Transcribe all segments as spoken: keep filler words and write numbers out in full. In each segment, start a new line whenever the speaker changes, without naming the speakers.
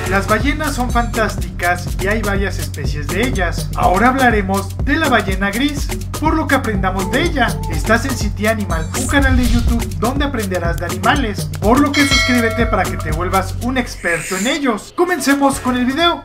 Las ballenas son fantásticas y hay varias especies de ellas. Ahora hablaremos de la ballena gris, por lo que aprendamos de ella. Estás en City Animal, un canal de YouTube donde aprenderás de animales, por lo que suscríbete para que te vuelvas un experto en ellos. Comencemos con el video.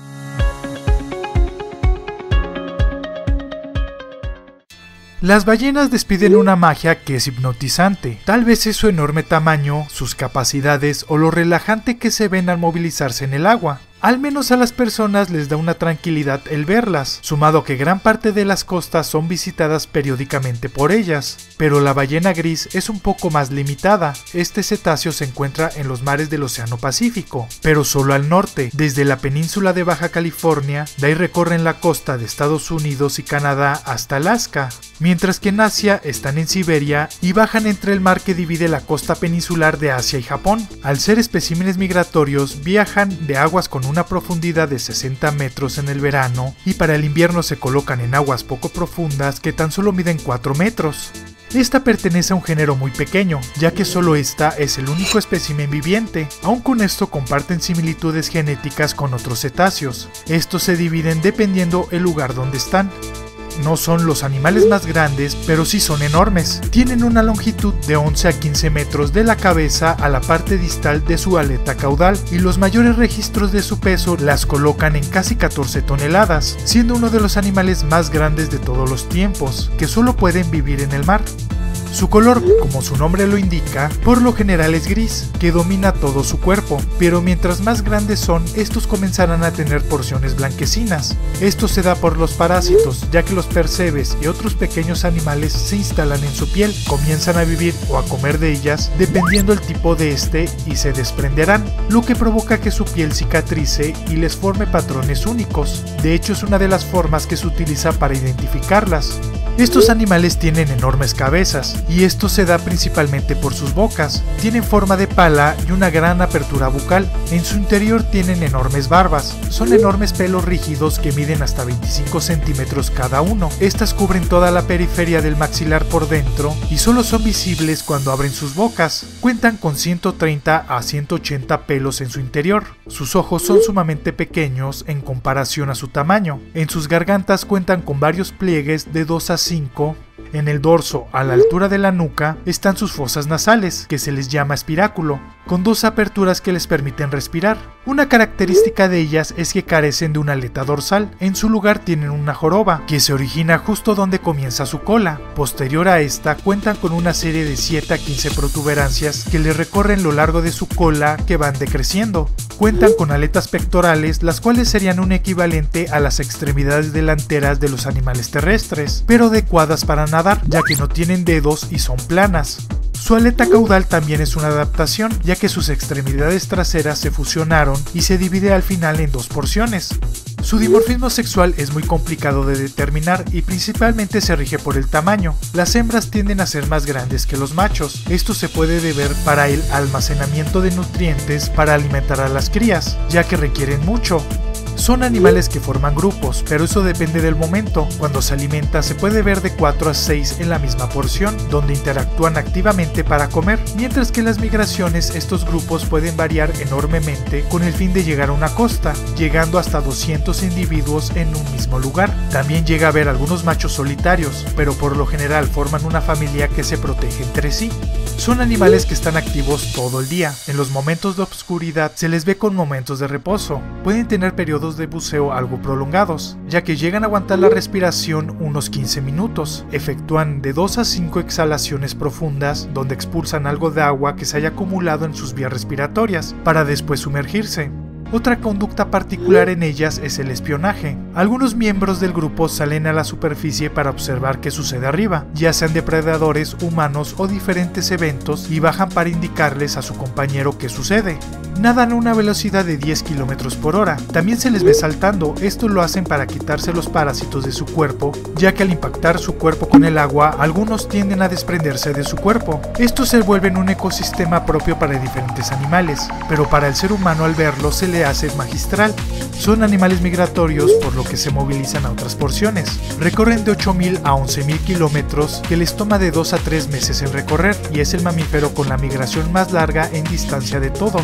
Las ballenas despiden una magia que es hipnotizante. Tal vez es su enorme tamaño, sus capacidades o lo relajante que se ven al movilizarse en el agua. Al menos a las personas les da una tranquilidad el verlas, sumado a que gran parte de las costas son visitadas periódicamente por ellas. Pero la ballena gris es un poco más limitada. Este cetáceo se encuentra en los mares del Océano Pacífico, pero solo al norte, desde la península de Baja California, de ahí recorren la costa de Estados Unidos y Canadá hasta Alaska, mientras que en Asia están en Siberia y bajan entre el mar que divide la costa peninsular de Asia y Japón. Al ser especímenes migratorios, viajan de aguas con una profundidad de sesenta metros en el verano y para el invierno se colocan en aguas poco profundas que tan solo miden cuatro metros. Esta pertenece a un género muy pequeño, ya que solo esta es el único espécimen viviente, aun con esto comparten similitudes genéticas con otros cetáceos. Estos se dividen dependiendo el lugar donde están. No son los animales más grandes, pero sí son enormes. Tienen una longitud de once a quince metros de la cabeza a la parte distal de su aleta caudal, y los mayores registros de su peso las colocan en casi catorce toneladas, siendo uno de los animales más grandes de todos los tiempos, que solo pueden vivir en el mar. Su color, como su nombre lo indica, por lo general es gris, que domina todo su cuerpo, pero mientras más grandes son, estos comenzarán a tener porciones blanquecinas. Esto se da por los parásitos, ya que los percebes y otros pequeños animales se instalan en su piel, comienzan a vivir o a comer de ellas, dependiendo el tipo de este, y se desprenderán, lo que provoca que su piel cicatrice y les forme patrones únicos. De hecho, es una de las formas que se utiliza para identificarlas. Estos animales tienen enormes cabezas, y esto se da principalmente por sus bocas. Tienen forma de pala y una gran apertura bucal. En su interior tienen enormes barbas. Son enormes pelos rígidos que miden hasta veinticinco centímetros cada uno. Estas cubren toda la periferia del maxilar por dentro y solo son visibles cuando abren sus bocas. Cuentan con ciento treinta a ciento ochenta pelos en su interior. Sus ojos son sumamente pequeños en comparación a su tamaño. En sus gargantas cuentan con varios pliegues de dos a cinco. En el dorso, a la altura de la nuca, están sus fosas nasales, que se les llama espiráculo, con dos aperturas que les permiten respirar. Una característica de ellas es que carecen de una aleta dorsal. En su lugar tienen una joroba, que se origina justo donde comienza su cola. Posterior a esta, cuentan con una serie de siete a quince protuberancias que les recorren lo largo de su cola, que van decreciendo. Cuentan con aletas pectorales, las cuales serían un equivalente a las extremidades delanteras de los animales terrestres, pero adecuadas para nadar, ya que no tienen dedos y son planas. Su aleta caudal también es una adaptación, ya que sus extremidades traseras se fusionaron y se divide al final en dos porciones. Su dimorfismo sexual es muy complicado de determinar y principalmente se rige por el tamaño. Las hembras tienden a ser más grandes que los machos. Esto se puede deber para el almacenamiento de nutrientes para alimentar a las crías, ya que requieren mucho. Son animales que forman grupos, pero eso depende del momento. Cuando se alimenta se puede ver de cuatro a seis en la misma porción, donde interactúan activamente para comer, mientras que en las migraciones estos grupos pueden variar enormemente con el fin de llegar a una costa, llegando hasta doscientos individuos en un mismo lugar. También llega a haber algunos machos solitarios, pero por lo general forman una familia que se protege entre sí. Son animales que están activos todo el día. En los momentos de oscuridad se les ve con momentos de reposo. Pueden tener periodos de buceo algo prolongados, ya que llegan a aguantar la respiración unos quince minutos. Efectúan de dos a cinco exhalaciones profundas, donde expulsan algo de agua que se haya acumulado en sus vías respiratorias, para después sumergirse. Otra conducta particular en ellas es el espionaje. Algunos miembros del grupo salen a la superficie para observar qué sucede arriba, ya sean depredadores, humanos o diferentes eventos, y bajan para indicarles a su compañero qué sucede. Nadan a una velocidad de diez kilómetros por hora. También se les ve saltando. Esto lo hacen para quitarse los parásitos de su cuerpo, ya que al impactar su cuerpo con el agua, algunos tienden a desprenderse de su cuerpo. Esto se vuelve en un ecosistema propio para diferentes animales, pero para el ser humano al verlo se le hace magistral. Son animales migratorios, por lo que se movilizan a otras porciones. Recorren de ocho mil a once mil kilómetros, que les toma de dos a tres meses en recorrer, y es el mamífero con la migración más larga en distancia de todos.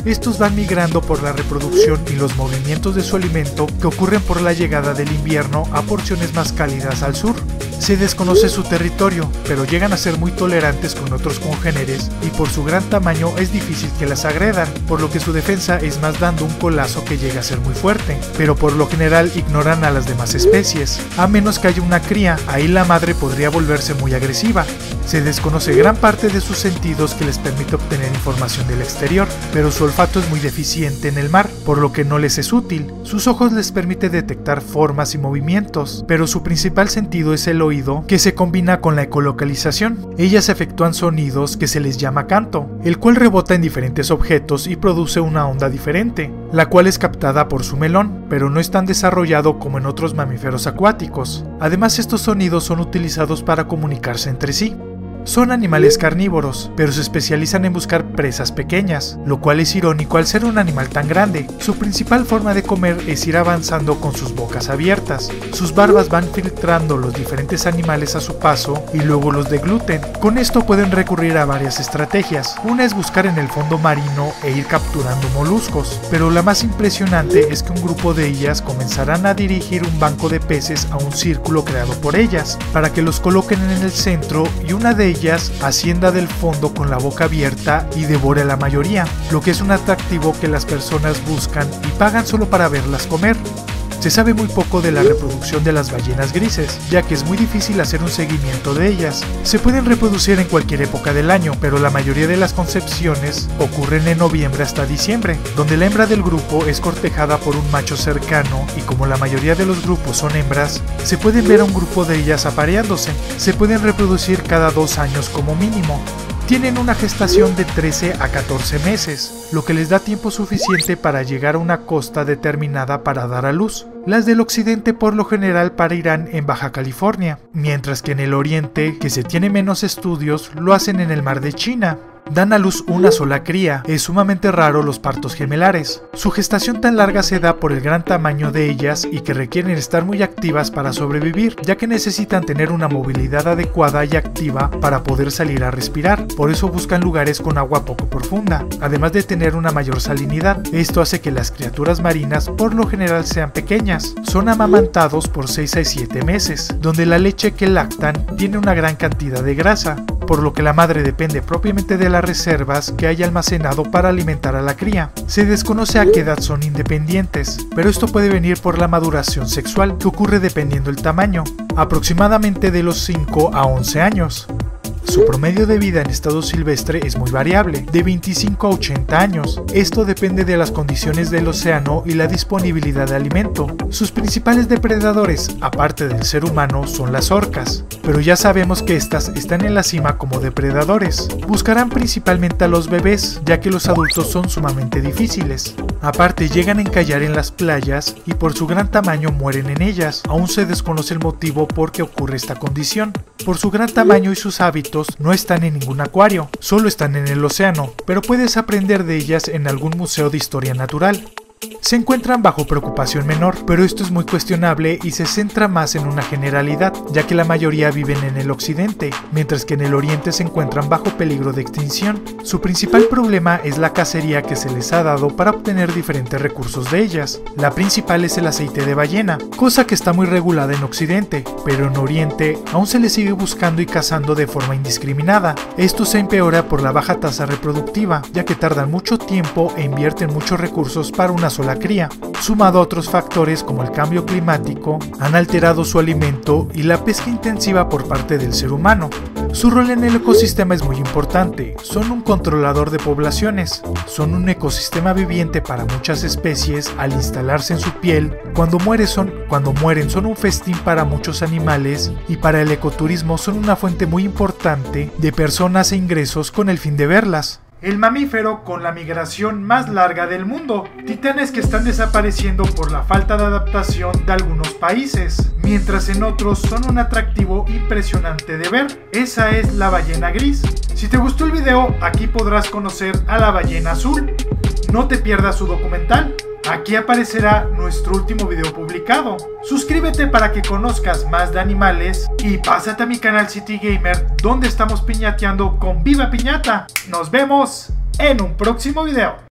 Estos van migrando por la reproducción y los movimientos de su alimento que ocurren por la llegada del invierno a porciones más cálidas al sur. Se desconoce su territorio, pero llegan a ser muy tolerantes con otros congéneres y por su gran tamaño es difícil que las agredan, por lo que su defensa es más dando un colazo que llega a ser muy fuerte, pero por lo general ignoran a las demás especies, a menos que haya una cría, ahí la madre podría volverse muy agresiva. Se desconoce gran parte de sus sentidos que les permite obtener información del exterior, pero su olfato es muy deficiente en el mar, por lo que no les es útil. Sus ojos les permite detectar formas y movimientos, pero su principal sentido es el oído, que se combina con la ecolocalización. Ellas efectúan sonidos que se les llama canto, el cual rebota en diferentes objetos y produce una onda diferente, la cual es captada por su melón, pero no es tan desarrollado como en otros mamíferos acuáticos. Además, estos sonidos son utilizados para comunicarse entre sí. Son animales carnívoros, pero se especializan en buscar presas pequeñas, lo cual es irónico al ser un animal tan grande. Su principal forma de comer es ir avanzando con sus bocas abiertas. Sus barbas van filtrando los diferentes animales a su paso y luego los degluten. Con esto pueden recurrir a varias estrategias. Una es buscar en el fondo marino e ir capturando moluscos, pero la más impresionante es que un grupo de ellas comenzarán a dirigir un banco de peces a un círculo creado por ellas, para que los coloquen en el centro y una de ellas Ellas ascienda del fondo con la boca abierta y devore a la mayoría, lo que es un atractivo que las personas buscan y pagan solo para verlas comer. Se sabe muy poco de la reproducción de las ballenas grises, ya que es muy difícil hacer un seguimiento de ellas. Se pueden reproducir en cualquier época del año, pero la mayoría de las concepciones ocurren en noviembre hasta diciembre, donde la hembra del grupo es cortejada por un macho cercano y como la mayoría de los grupos son hembras, se pueden ver a un grupo de ellas apareándose. Se pueden reproducir cada dos años como mínimo. Tienen una gestación de trece a catorce meses, lo que les da tiempo suficiente para llegar a una costa determinada para dar a luz. Las del occidente por lo general parirán en Baja California, mientras que en el oriente, que se tiene menos estudios, lo hacen en el mar de China. Dan a luz una sola cría. Es sumamente raro los partos gemelares. Su gestación tan larga se da por el gran tamaño de ellas y que requieren estar muy activas para sobrevivir, ya que necesitan tener una movilidad adecuada y activa para poder salir a respirar. Por eso buscan lugares con agua poco profunda, además de tener una mayor salinidad. Esto hace que las criaturas marinas por lo general sean pequeñas. Son amamantados por seis a siete meses, donde la leche que lactan tiene una gran cantidad de grasa, por lo que la madre depende propiamente de las reservas que haya almacenado para alimentar a la cría. Se desconoce a qué edad son independientes, pero esto puede venir por la maduración sexual, que ocurre dependiendo del tamaño, aproximadamente de los cinco a once años. Su promedio de vida en estado silvestre es muy variable, de veinticinco a ochenta años. Esto depende de las condiciones del océano y la disponibilidad de alimento. Sus principales depredadores, aparte del ser humano, son las orcas, pero ya sabemos que estas están en la cima como depredadores. Buscarán principalmente a los bebés, ya que los adultos son sumamente difíciles. Aparte, llegan a encallar en las playas y por su gran tamaño mueren en ellas. Aún se desconoce el motivo por qué ocurre esta condición. Por su gran tamaño y sus hábitos, no están en ningún acuario, solo están en el océano, pero puedes aprender de ellas en algún museo de historia natural. Se encuentran bajo preocupación menor, pero esto es muy cuestionable y se centra más en una generalidad, ya que la mayoría viven en el occidente, mientras que en el oriente se encuentran bajo peligro de extinción. Su principal problema es la cacería que se les ha dado para obtener diferentes recursos de ellas. La principal es el aceite de ballena, cosa que está muy regulada en occidente, pero en oriente aún se les sigue buscando y cazando de forma indiscriminada. Esto se empeora por la baja tasa reproductiva, ya que tardan mucho tiempo e invierten muchos recursos para una sola cría, sumado a otros factores como el cambio climático, han alterado su alimento y la pesca intensiva por parte del ser humano. Su rol en el ecosistema es muy importante, son un controlador de poblaciones, son un ecosistema viviente para muchas especies al instalarse en su piel, cuando, muere son, cuando mueren son un festín para muchos animales y para el ecoturismo son una fuente muy importante de personas e ingresos con el fin de verlas. El mamífero con la migración más larga del mundo. Titanes que están desapareciendo por la falta de adaptación de algunos países, mientras en otros son un atractivo impresionante de ver. Esa es la ballena gris. Si te gustó el video, aquí podrás conocer a la ballena azul. No te pierdas su documental. Aquí aparecerá nuestro último video publicado. Suscríbete para que conozcas más de animales y pásate a mi canal City Gamer, donde estamos piñateando con Viva Piñata. Nos vemos en un próximo video.